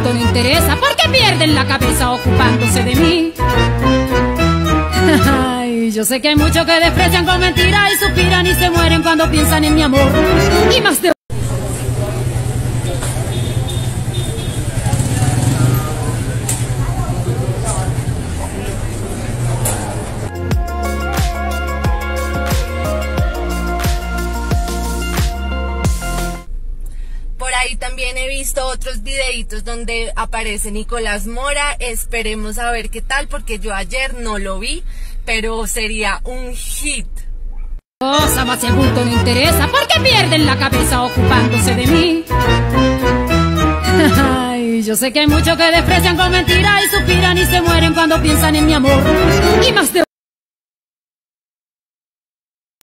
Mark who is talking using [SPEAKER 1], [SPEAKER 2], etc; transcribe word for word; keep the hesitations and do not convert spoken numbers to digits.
[SPEAKER 1] punto no interesa, porque pierden la cabeza ocupándose de mí. Ay, yo sé que hay muchos que desprecian con mentiras y suspiran y se mueren cuando piensan en mi amor. Y más de
[SPEAKER 2] Por ahí también he visto otros videitos donde aparece Nicolás Mora. Esperemos a ver qué tal, porque yo ayer no lo vi, pero sería un hit.
[SPEAKER 1] cosa más el punto no interesa, porque pierden la cabeza ocupándose de mí. Ay, yo sé que hay muchos que desprecian con mentiras y suspiran y se mueren cuando piensan en mi amor. Y más de